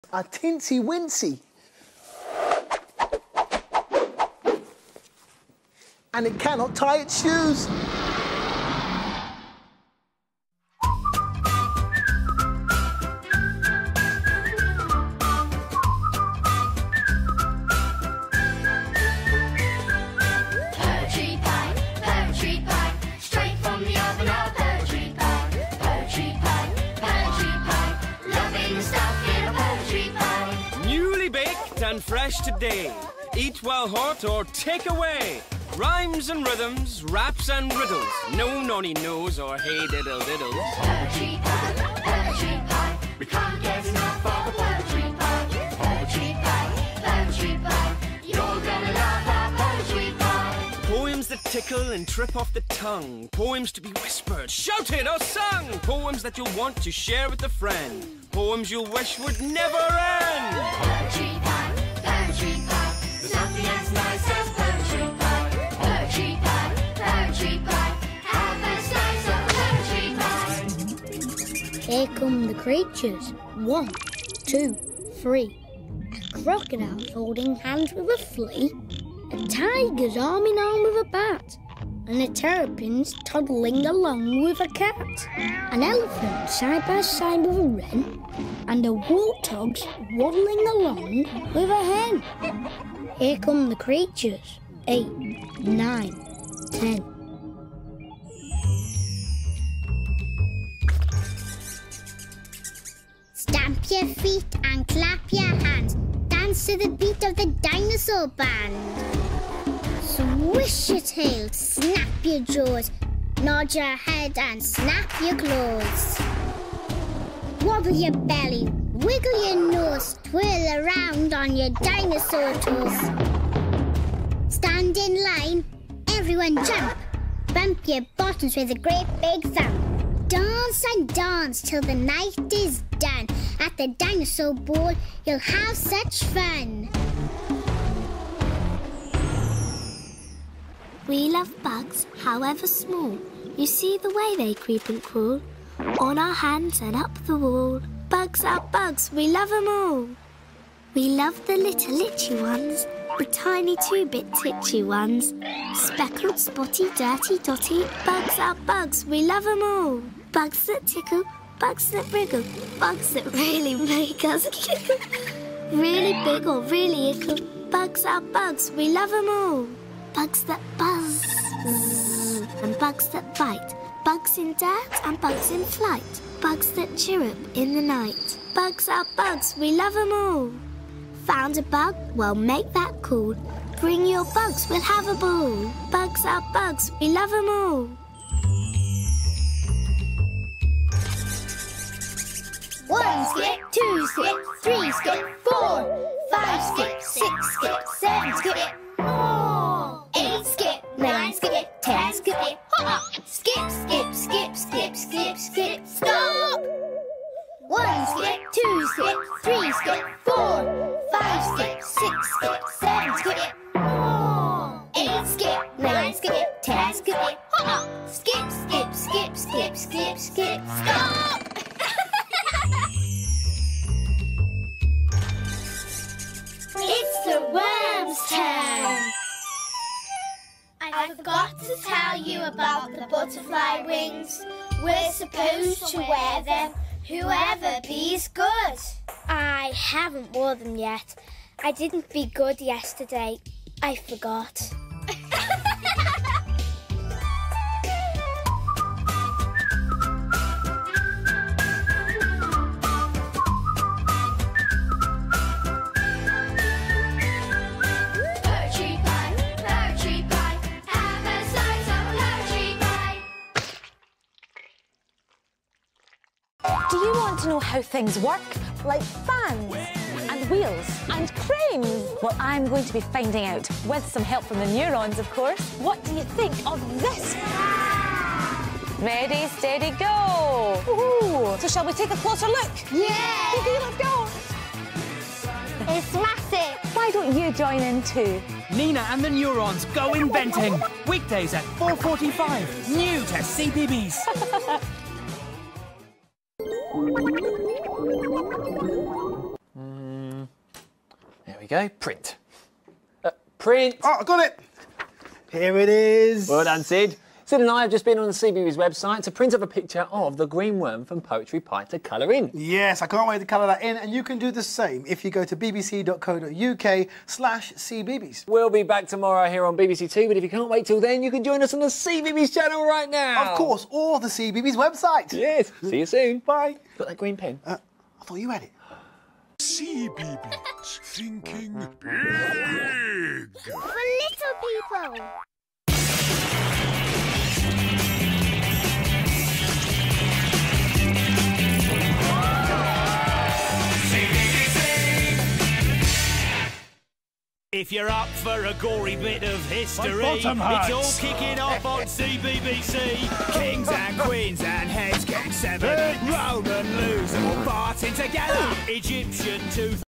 A tinsy wincy. And it cannot tie its shoes. And fresh today. Eat while hot or take away. Rhymes and rhythms, raps and riddles. No nonny knows or hey diddle diddles. Poetry pie, we can't get enough of the poetry pie. Poetry pie, you're gonna love our poetry pie. Poems that tickle and trip off the tongue. Poems to be whispered, shouted or sung. Poems that you'll want to share with a friend. Poems you'll wish would never end. Poetry pie. There's nothing as nice as poetry pie. Poetry pie, have a slice of poetry pie. Here come the creatures. 1, 2, 3. A crocodile holding hands with a flea. A tiger's arm in arm with a bat. And a terrapin's toddling along with a cat. An elephant side by side with a wren. And a warthog's waddling along with a hen. Here come the creatures. 8, 9, 10. Stamp your feet and clap your hands. Dance to the beat of the dinosaur band. Swish your tail, snap your jaws. Nod your head and snap your claws. Wobble your belly, wiggle your nose. Twirl around on your dinosaur toes. Stand in line, everyone jump. Bump your bottoms with a great big thump. Dance and dance till the night is done. At the dinosaur ball, you'll have such fun. We love bugs, however small. You see the way they creep and crawl. On our hands and up the wall. Bugs are bugs, we love them all. We love the little itchy ones. The tiny 2-bit titchy ones. Speckled, spotty, dirty, dotty. Bugs are bugs, we love them all. Bugs that tickle, bugs that wriggle. Bugs that really make us giggle. Really big or really ickle. Bugs are bugs, we love them all. Bugs that buzz and bugs that bite. Bugs in dirt and bugs in flight. Bugs that chirrup in the night. Bugs are bugs, we love them all. Found a bug? Well, make that call. Bring your bugs, we'll have a ball. Bugs are bugs, we love them all. One skip, 2 skip, 3 skip, 4, 5 skip, 6 skip, 7 skip, 8 skip, 9 skip, 10 skip, hop! Skip, skip, skip, skip, skip, skip, stop! 1 skip, 2 skip, 3 skip, 4, 5 skip, 6 skip, 7 skip, 8 skip, 9 skip, 10 skip, hop! Skip, skip, skip, skip, skip, skip, stop! It's the worm's turn! I forgot to tell you about the butterfly wings. We're supposed to wear them, whoever be's good. I haven't worn them yet. I didn't be good yesterday. I forgot. Do you want to know how things work? Like fans and wheels and cranes? Well, I'm going to be finding out, with some help from the neurons, of course. What do you think of this? Ready, steady, go! Ooh. So shall we take a closer look? Yeah! Okay, let's go! It's massive! Why don't you join in too? Nina and the Neurons Go Inventing! Weekdays at 4:45. New to CPBS. go, print. Print! Oh, I got it! Here it is. Well done, Sid. Sid and I have just been on the CBeebies website to print up a picture of the green worm from Poetry Pie to colour in. Yes, I can't wait to colour that in, and you can do the same if you go to bbc.co.uk/CBeebies. We'll be back tomorrow here on BBC2, but if you can't wait till then, you can join us on the CBeebies channel right now. Of course, or the CBeebies website. Yes, see you soon. Bye. Got that green pen? I thought you had it. CBeebies, thinking big. For little people. If you're up for a gory bit of history, bottom hurts. it's all kicking off on CBBC. Kings and queens and heads getting severed. Roman lose them all farting together. Egyptian tooth.